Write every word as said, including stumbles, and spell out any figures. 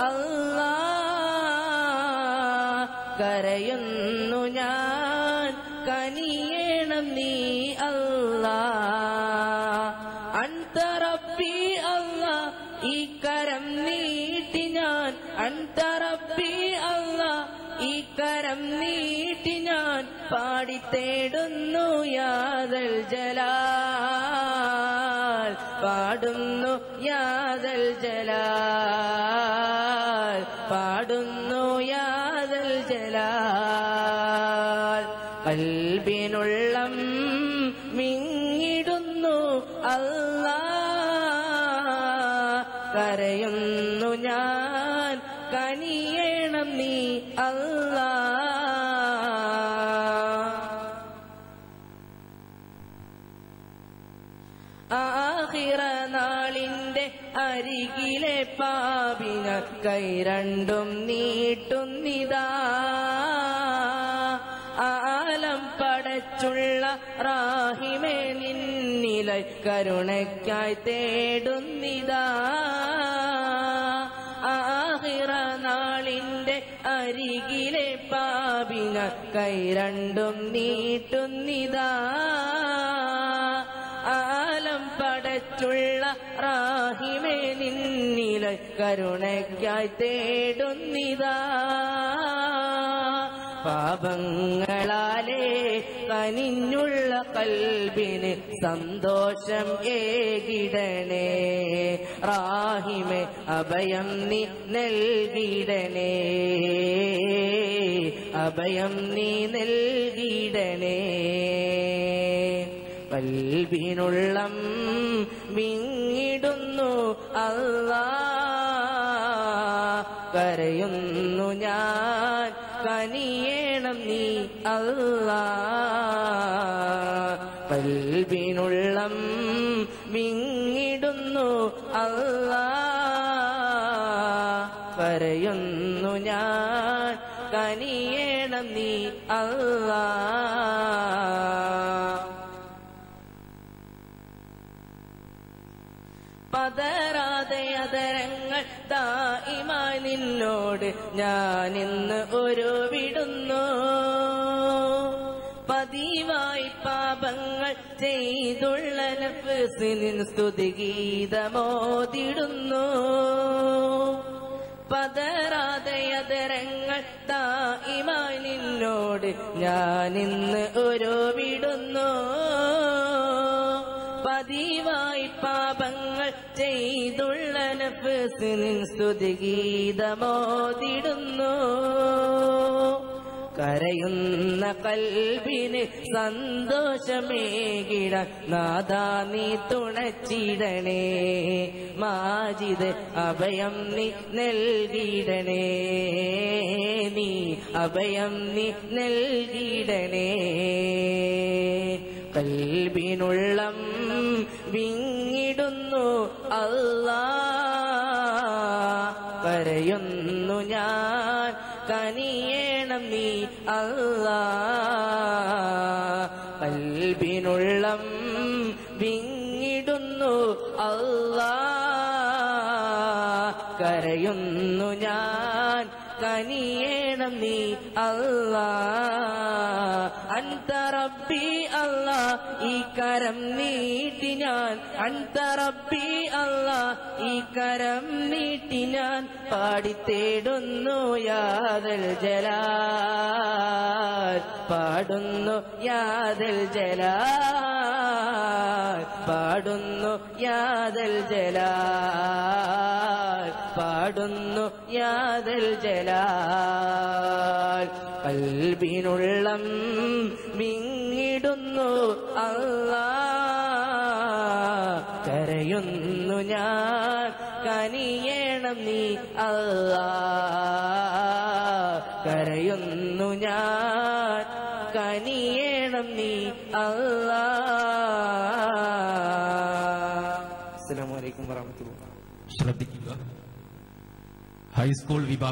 അല്ലാ കരയുന്നു ഞാൻ കനിയേണം നീ അല്ലാ അൻത റബ്ബി അല്ലാ ഈ കരം നീട്ടി ഞാൻ അൻത റബ്ബി അല്ലാ ഈ കരം നീട്ടി ഞാൻ പാടിത്തേടുന്നു യാദൽ ജലാൽ പാടുന്നു യാദൽ ജലാൽ പാടുന്നു യാദൽ ജലാൽ ഖൽബിനുള്ളം മിങ്ങിടുന്നു അല്ലാ കരയുന്നു ഞാൻ കനിയേണം നീ അല്ലാ ആഖിറ നാളിന്റെ അരികിലെ പാപിന കൈ രണ്ടും നീട്ടുന്നിതാ ആലം പടച്ചുള്ള റാഹിമേ നിന്നിലെ കരുണയ്ക്കായി തേടുന്നിതാ ആഖിറ നാളിന്റെ അരികിലെ പാപിന കൈ രണ്ടും നീട്ടുന്നിതാ ആലം പടച്ചുള്ള റാഹിമേ നിന്നിലെ കരുണയ്ക്കായി തേടുന്നിതാ പാപങ്ങളാലേ കനിഞ്ഞുള്ള കൽബിന് സന്തോഷം ഏകിടണേ റാഹിമേ അഭയം നീ നൽകിടണേ അഭയം നീ നൽകിടണേ കൽബിനുള്ളം വിങ്ങിടുന്നു അല്ലാ കരയുന്നു ഞാൻ കനിയേണം നീ അല്ലാ കൽബിനുള്ളം വിങ്ങിടുന്നു അല്ലാ കരയുന്നു ഞാൻ കനിയേണം നീ അല്ലാ പതരാതെ അതരങ്ങൾ ദായിമായി നിന്നോട് ഞാനിന്ന് ഒരു വിടുന്നു പതിവായി പാപങ്ങൾ ചെയ്തുള്ള നഫ്സിനിൻ സ്തുതിഗീതമോതിടുന്നു പതരാതെ അതരങ്ങൾ ദായിമായി നിന്നോട് ഞാനിന്ന് ഒരു വിടുന്നു പതിവായി പാപങ്ങൾ ചെയ്തുള്ള നഫ്സിനിൻ സ്തുതിഗീതമോതിടുന്നു കരയുന്ന കൽബിന് സന്തോഷമേകിടാൻ നാദാ നീ തുണച്ചിടണേ മാജിദ് അഭയം നീ നൽകിടണേ നീ അഭയം നീ നൽകിടണേ കൽബിനുള്ളം വിങ്ങിടുന്നു അല്ലാ കരയുന്നു ഞാൻ കനിയേണം നീ അല്ലാ കൽബിനുള്ളം വിങ്ങിടുന്നു അല്ലാ കരയുന്നു ഞാൻ കനിയേണം നീ അല്ലാ അൻത റബ്ബി അല്ലാ ഈ കരം നീട്ടി ഞാൻ അൻത റബ്ബി അല്ലാ ഈ കരം നീട്ടി ഞാൻ പാടിത്തേടുന്നു യാദൽ ജലാൽ പാടുന്നു യാദൽ ജലാൽ പാടുന്നു യാദൽ ജലാൽ പാടുന്നു യാദൽ ജലാൽ കൽബിനുള്ളം വിങ്ങിടുന്നു അല്ലാ കരയുന്നു ഞാൻ കനിയേണം നീ അല്ലാ കരയുന്നു ഞാൻ കനിയേണം നീ അല്ലാ. അസ്സലാമു അലൈക്കും വറഹ്മത്തുള്ളാഹി. ശ്രദ്ധിക്കുക, ഹൈസ്കൂൾ വിഭാഗം